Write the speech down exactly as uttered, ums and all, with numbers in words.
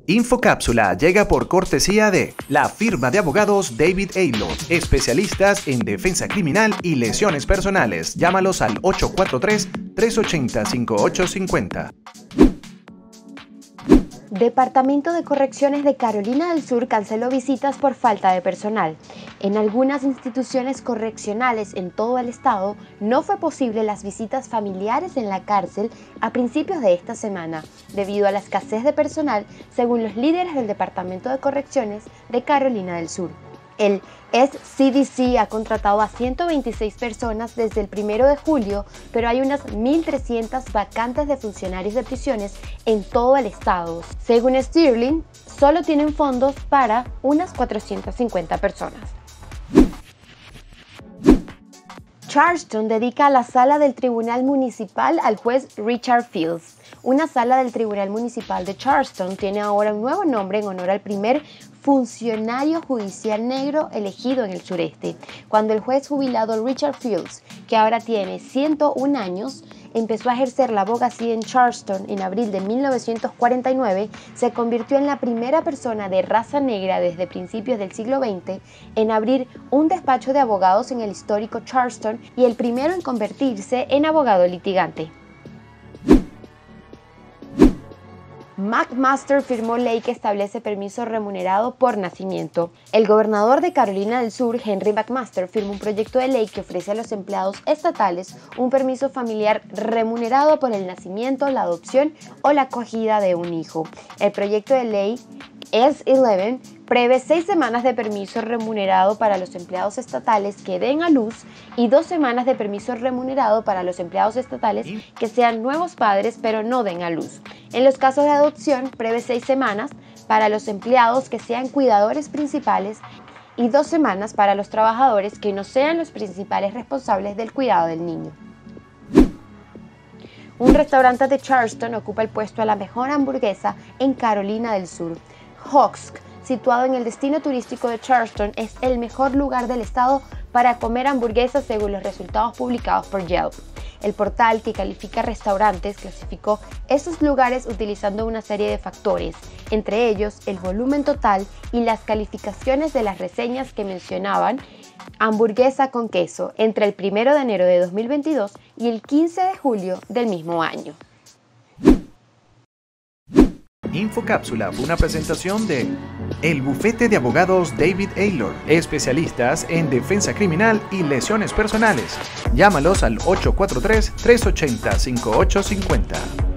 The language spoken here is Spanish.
Infocápsula llega por cortesía de la firma de abogados David Aylor, especialistas en defensa criminal y lesiones personales. Llámalos al ocho cuatro tres, tres ocho cero, cinco ocho cinco cero. Departamento de Correcciones de Carolina del Sur canceló visitas por falta de personal. En algunas instituciones correccionales en todo el estado no fue posible las visitas familiares en la cárcel a principios de esta semana, debido a la escasez de personal, según los líderes del Departamento de Correcciones de Carolina del Sur. El S C D C ha contratado a ciento veintiséis personas desde el primero de julio, pero hay unas mil trescientas vacantes de funcionarios de prisiones en todo el estado. Según Sterling, solo tienen fondos para unas cuatrocientas cincuenta personas. Charleston dedica la sala del Tribunal Municipal al juez Richard Fields. Una sala del Tribunal Municipal de Charleston tiene ahora un nuevo nombre en honor al primer funcionario judicial negro elegido en el sureste, cuando el juez jubilado Richard Fields, que ahora tiene ciento un años, empezó a ejercer la abogacía en Charleston en abril de mil novecientos cuarenta y nueve, se convirtió en la primera persona de raza negra desde principios del siglo veinte en abrir un despacho de abogados en el histórico Charleston y el primero en convertirse en abogado litigante. McMaster firmó ley que establece permiso remunerado por nacimiento. El gobernador de Carolina del Sur, Henry McMaster, firmó un proyecto de ley que ofrece a los empleados estatales un permiso familiar remunerado por el nacimiento, la adopción o la acogida de un hijo. El proyecto de ley S once prevé seis semanas de permiso remunerado para los empleados estatales que den a luz y dos semanas de permiso remunerado para los empleados estatales que sean nuevos padres pero no den a luz. En los casos de adopción, prevé seis semanas para los empleados que sean cuidadores principales y dos semanas para los trabajadores que no sean los principales responsables del cuidado del niño. Un restaurante de Charleston ocupa el puesto a la mejor hamburguesa en Carolina del Sur. Huck's, situado en el destino turístico de Charleston, es el mejor lugar del estado para comer hamburguesas según los resultados publicados por Yelp. El portal que califica restaurantes clasificó esos lugares utilizando una serie de factores, entre ellos el volumen total y las calificaciones de las reseñas que mencionaban hamburguesa con queso entre el primero de enero de dos mil veintidós y el quince de julio del mismo año. Infocápsula fue una presentación de el bufete de abogados David Aylor, especialistas en defensa criminal y lesiones personales. Llámalos al ocho cuatro tres, tres ocho cero, cinco ocho cinco cero.